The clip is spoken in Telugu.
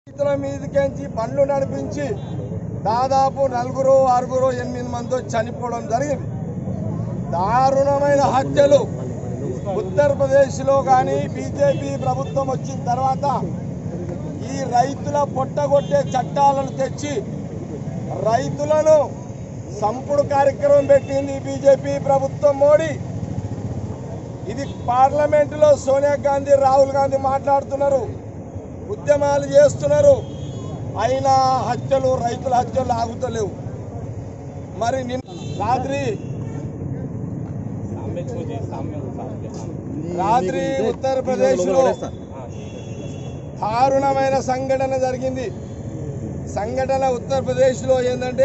రైతుల మీదకించి బండ్లు నడిపించి దాదాపు 4, 6, 8 మంది చనిపోవడం జరిగింది. దారుణమైన హత్యలు ఉత్తరప్రదేశ్లో కానీ బీజేపీ ప్రభుత్వం వచ్చిన తర్వాత ఈ రైతుల పొట్టగొట్టే చట్టాలను తెచ్చి రైతులను సంపుడు కార్యక్రమం పెట్టింది బీజేపీ ప్రభుత్వం. మోడీ ఇది పార్లమెంటులో సోనియా గాంధీ, రాహుల్ గాంధీ మాట్లాడుతున్నారు, ఉద్యమాలు చేస్తున్నారు, అయినా హత్యలు, రైతుల హత్యలు ఆగుతలేవు. మరి రాత్రి ఉత్తరప్రదేశ్లో దారుణమైన సంఘటన జరిగింది. సంఘటన ఉత్తరప్రదేశ్లో ఏంటంటే